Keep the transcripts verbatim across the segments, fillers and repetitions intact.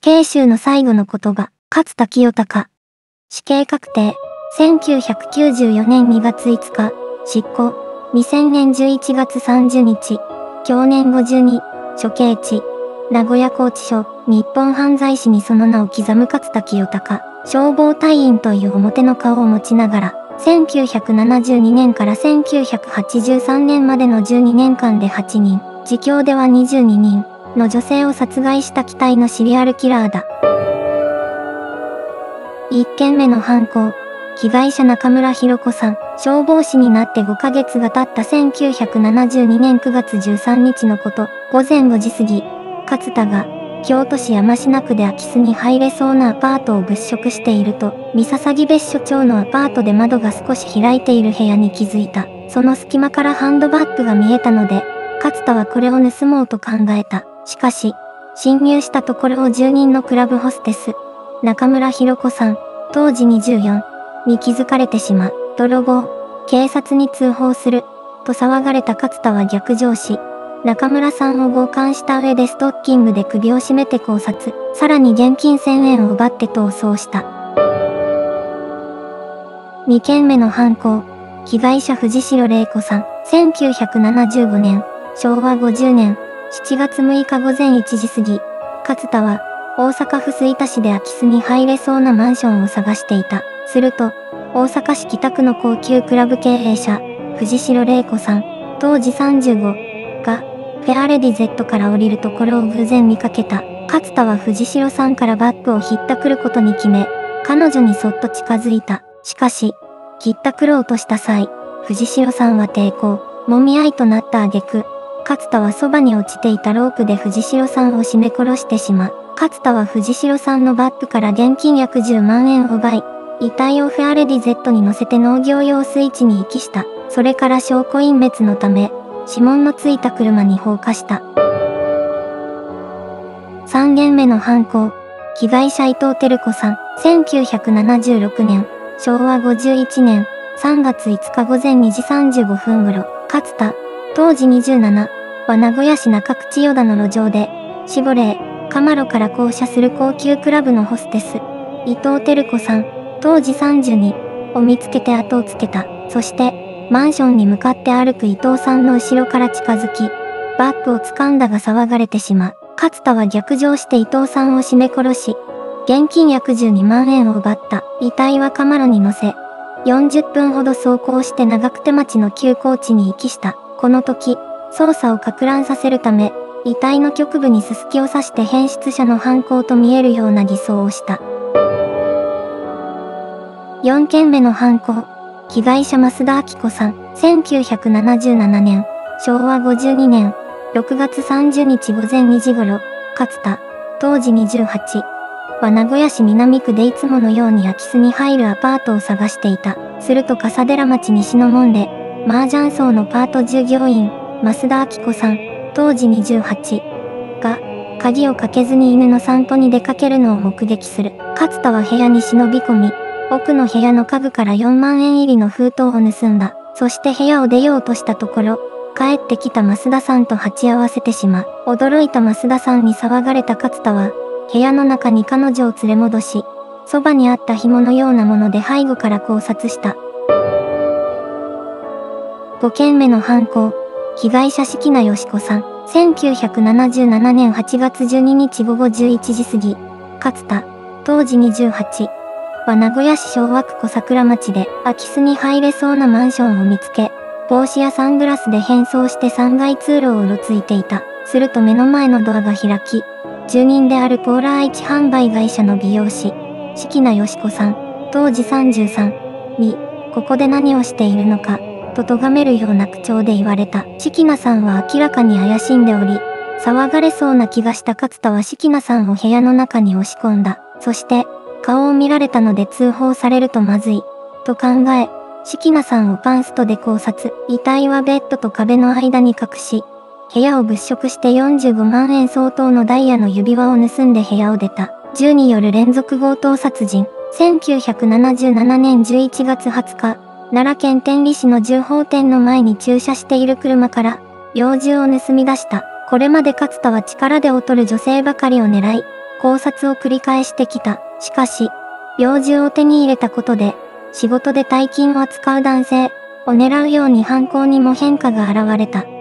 刑囚の最後の言葉、勝田清隆。死刑確定。せんきゅうひゃくきゅうじゅうよねんにがついつか、執行。にせんねんじゅういちがつさんじゅうにち。享年ごじゅうに。処刑地。名古屋拘置所。日本犯罪史にその名を刻む勝田清隆。消防隊員という表の顔を持ちながら、せんきゅうひゃくななじゅうにねんからせんきゅうひゃくはちじゅうさんねんまでのじゅうにねんかんではちにん、自供ではにじゅうににんの女性を殺害した期待のシリアルキラーだ。いっけんめの犯行。被害者中村弘子さん。消防士になってごかげつが経ったせんきゅうひゃくななじゅうにねんくがつじゅうさんにちのこと、ごぜんごじ過ぎ、勝田が、京都市山科区で空き巣に入れそうなアパートを物色していると、三笠別所町のアパートで窓が少し開いている部屋に気づいた。その隙間からハンドバッグが見えたので、勝田はこれを盗もうと考えた。しかし、侵入したところを住人のクラブホステス、中村弘子さん、当時にじゅうよん、に気づかれてしまう。泥棒、警察に通報する、と騒がれた勝田は逆上し、中村さんを強姦した上でストッキングで首を絞めて絞殺、さらに現金せんえんを奪って逃走した。にけんめの犯行。被害者藤代玲子さん。せんきゅうひゃくななじゅうごねん、しょうわごじゅうねん、しちがつむいかごぜんいちじ過ぎ、勝田は、大阪府吹田市で空き巣に入れそうなマンションを探していた。すると、大阪市北区の高級クラブ経営者、藤代玲子さん、当時さんじゅうご、が、フェアレディ Z から降りるところを偶然見かけた。勝田は藤代さんからバッグをひったくることに決め、彼女にそっと近づいた。しかし、ひったくろうとした際、藤代さんは抵抗、揉み合いとなった挙句、勝田はそばに落ちていたロープで藤代さんを絞め殺してしまう。勝田は藤代さんのバッグから現金約じゅうまんえんを奪い、遺体をフェアレディ Z に乗せて農業用水地に遺棄した。それから証拠隠滅のため、指紋のついた車に放火した。さんげんめの犯行。被害者伊藤照子さん。せんきゅうひゃくななじゅうろくねん、しょうわごじゅういちねん、さんがついつかごぜんにじさんじゅうごふん頃、勝田、当時にじゅうなな、は名古屋市中区千代田の路上で、シボレー、カマロから降車する高級クラブのホステス、伊藤照子さん、当時さんじゅうに、を見つけて後をつけた。そして、マンションに向かって歩く伊藤さんの後ろから近づき、バッグを掴んだが騒がれてしまう。勝田は逆上して伊藤さんを絞め殺し、現金約じゅうにまんえんを奪った。遺体はカマロに乗せ、よんじゅっぷんほど走行して長久手町の休耕地に遺棄した。この時、捜査を攪乱させるため、遺体の局部にススキを刺して変質者の犯行と見えるような偽装をした。よんけんめの犯行。被害者増田明子さん。せんきゅうひゃくななじゅうななねん、しょうわごじゅうにねん、ろくがつさんじゅうにちごぜんにじ頃、勝田、当時にじゅうはち、は名古屋市南区でいつものように空き巣に入るアパートを探していた。すると笠寺町西の門で、麻雀荘のパート従業員、増田明子さん、当時にじゅうはち、が、鍵をかけずに犬の散歩に出かけるのを目撃する。勝田は部屋に忍び込み、奥の部屋の家具からよんまんえん入りの封筒を盗んだ。そして部屋を出ようとしたところ、帰ってきた増田さんと鉢合わせてしまう。驚いた増田さんに騒がれた勝田は、部屋の中に彼女を連れ戻し、そばにあった紐のようなもので背後から絞殺した。ごけんめの犯行。被害者敷名よし子さん。せんきゅうひゃくななじゅうななねんはちがつじゅうににちごごじゅういちじ過ぎ、勝田、当時にじゅうはち、は名古屋市昭和区小桜町で空き巣に入れそうなマンションを見つけ、帽子やサングラスで変装してさんがい通路をうろついていた。すると目の前のドアが開き、住人であるポーラー愛知販売会社の美容師、敷名よし子さん、当時さんじゅうさん、に、ここで何をしているのか、と咎めるような口調で言われた。敷名さんは明らかに怪しんでおり、騒がれそうな気がした勝田は敷名さんを部屋の中に押し込んだ。そして、顔を見られたので通報されるとまずい、と考え、敷名さんをパンストで絞殺。遺体はベッドと壁の間に隠し、部屋を物色してよんじゅうごまんえん相当のダイヤの指輪を盗んで部屋を出た。銃による連続強盗殺人。せんきゅうひゃくななじゅうななねんじゅういちがつはつか、奈良県天理市の銃砲店の前に駐車している車から、猟銃を盗み出した。これまで勝田は力で劣る女性ばかりを狙い、 考察を繰り返してきた。しかし、猟銃を手に入れたことで、仕事で大金を扱う男性を狙うように犯行にも変化が現れた。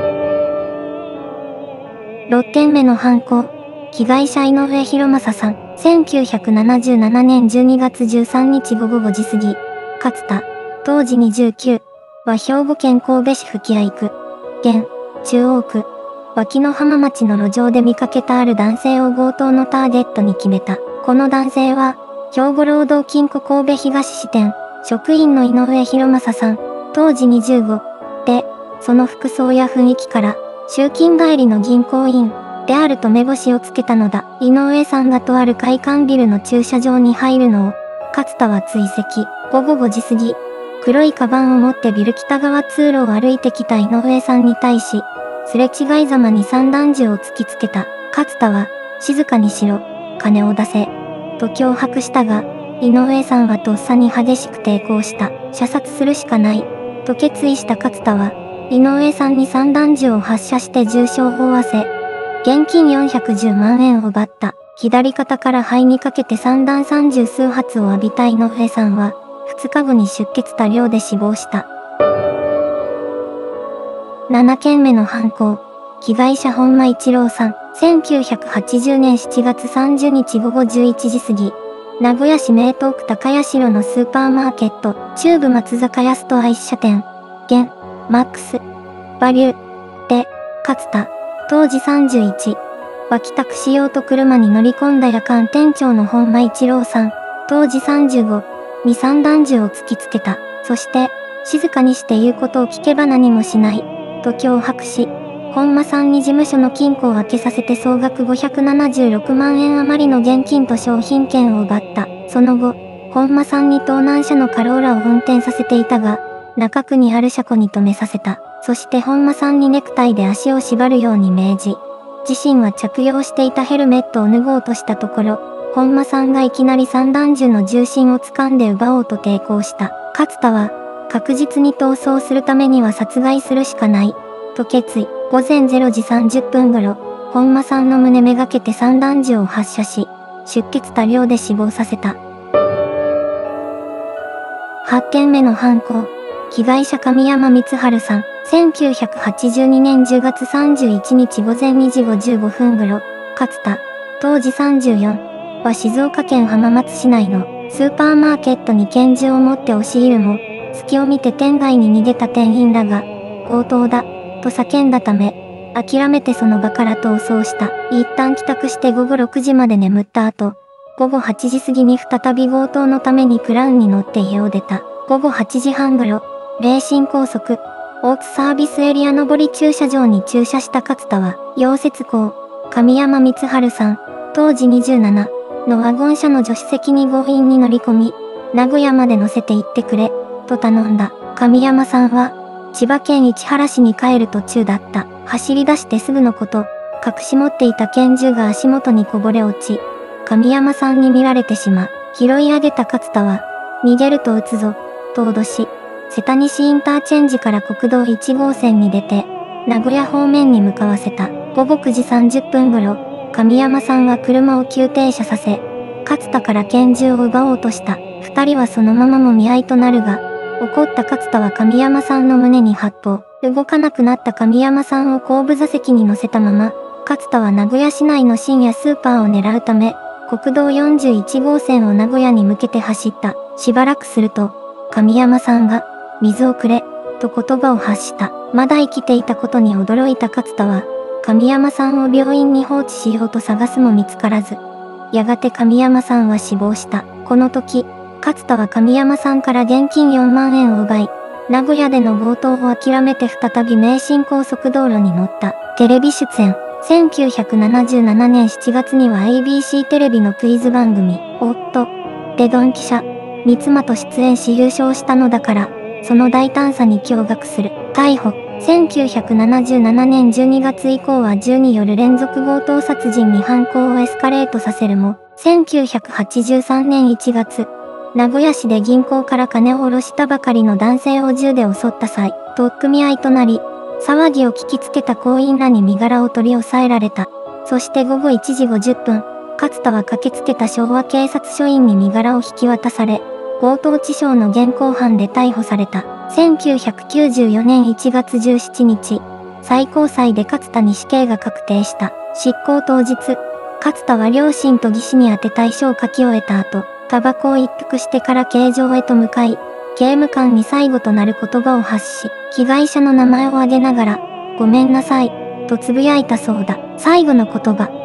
ろってんめの犯行。被害者井上博正さん、せんきゅうひゃくななじゅうななねんじゅうにがつじゅうさんにちごごごじ過ぎ、勝田、当時にじゅうきゅう、は兵庫県神戸市吹合区、現、中央区、脇の浜町の路上で見かけたある男性を強盗のターゲットに決めた。この男性は、兵庫労働金庫神戸東支店、職員の井上博正さん、当時にじゅうご、で、その服装や雰囲気から、集金帰りの銀行員、であると目星をつけたのだ。井上さんがとある会館ビルの駐車場に入るのを、勝田は追跡。ごごごじ過ぎ、黒いカバンを持ってビル北側通路を歩いてきた井上さんに対し、すれ違いざまに散弾銃を突きつけた。勝田は、静かにしろ、金を出せ、と脅迫したが、井上さんはとっさに激しく抵抗した。射殺するしかない、と決意した勝田は、井上さんに散弾銃を発射して重傷を負わせ、現金よんひゃくじゅうまんえんを奪った。左肩から肺にかけて散弾三十数発を浴びた井上さんは、ふつかごに出血多量で死亡した。ななけんめの犯行。被害者本間一郎さん、せんきゅうひゃくはちじゅうねんしちがつさんじゅうにちごごじゅういちじ過ぎ、名古屋市名東区高谷代のスーパーマーケット、中部松坂屋ストア一社店、現、マックス、バリュー、で、勝田、当時さんじゅういち、は帰宅しようと車に乗り込んだ夜間店長の本間一郎さん、当時さんじゅうご、に散弾銃を突きつけた。そして、静かにして言うことを聞けば何もしない、と脅迫し、本間さんに事務所の金庫を開けさせて総額ごひゃくななじゅうろくまんえん余りの現金と商品券を奪った。その後、本間さんに盗難車のカローラを運転させていたが、中区にある車庫に止めさせた。そして本間さんにネクタイで足を縛るように命じ、自身は着用していたヘルメットを脱ごうとしたところ、本間さんがいきなり散弾銃の重心を掴んで奪おうと抵抗した。勝田は、確実に逃走するためには殺害するしかない、と決意。ごぜんれいじさんじゅっぷん頃、本間さんの胸めがけて散弾銃を発射し、出血多量で死亡させた。はちけんめの犯行。被害者神山光晴さん、せんきゅうひゃくはちじゅうにねんじゅうがつさんじゅういちにちごぜんにじごじゅうごふん頃、勝田、当時さんじゅうよん、は静岡県浜松市内のスーパーマーケットに拳銃を持って押し入るも、隙を見て店外に逃げた店員らが、強盗だ、と叫んだため、諦めてその場から逃走した。一旦帰宅してごごろくじまで眠った後、ごごはちじ過ぎに再び強盗のためにクラウンに乗って家を出た。ごごはちじはん頃、名神高速、大津サービスエリア上り駐車場に駐車した勝田は、溶接工、神山光晴さん、当時にじゅうなな、のワゴン車の助手席に強引に乗り込み、名古屋まで乗せて行ってくれ、と頼んだ。神山さんは、千葉県市原市に帰る途中だった。走り出してすぐのこと、隠し持っていた拳銃が足元にこぼれ落ち、神山さんに見られてしまう。拾い上げた勝田は、逃げると撃つぞ、と脅し、瀬田西インターチェンジから国道いち号線に出て、名古屋方面に向かわせた。ごごくじさんじゅっぷん頃、神山さんは車を急停車させ、勝田から拳銃を奪おうとした。二人はそのままもみ合いとなるが、怒った勝田は神山さんの胸に発砲。動かなくなった神山さんを後部座席に乗せたまま、勝田は名古屋市内の深夜スーパーを狙うため、国道よんじゅういち号線を名古屋に向けて走った。しばらくすると、神山さんが、水をくれ、と言葉を発した。まだ生きていたことに驚いた勝田は、神山さんを病院に放置しようと探すも見つからず、やがて神山さんは死亡した。この時、勝田は神山さんから現金よんまんえんを奪い、名古屋での強盗を諦めて再び名神高速道路に乗った。テレビ出演。せんきゅうひゃくななじゅうななねんしちがつには エービーシー テレビのクイズ番組、夫、でドンピシャ、三つと出演し優勝したのだから、その大胆さに驚愕する。逮捕。せんきゅうひゃくななじゅうななねんじゅうにがつ以降は銃による連続強盗殺人に犯行をエスカレートさせるも、せんきゅうひゃくはちじゅうさんねんいちがつ、名古屋市で銀行から金を下ろしたばかりの男性を銃で襲った際、取っ組み合いとなり、騒ぎを聞きつけた行員らに身柄を取り押さえられた。そしてごごいちじごじゅっぷん、 勝田は駆けつけた昭和警察署員に身柄を引き渡され、強盗致傷の現行犯で逮捕された。せんきゅうひゃくきゅうじゅうよねんいちがつじゅうしちにち、最高裁で勝田に死刑が確定した。執行当日、勝田は両親と義士に宛て対書を書き終えた後、タバコを一服してから刑場へと向かい、刑務官に最後となる言葉を発し、被害者の名前を挙げながら、ごめんなさい、と呟いたそうだ。最後の言葉。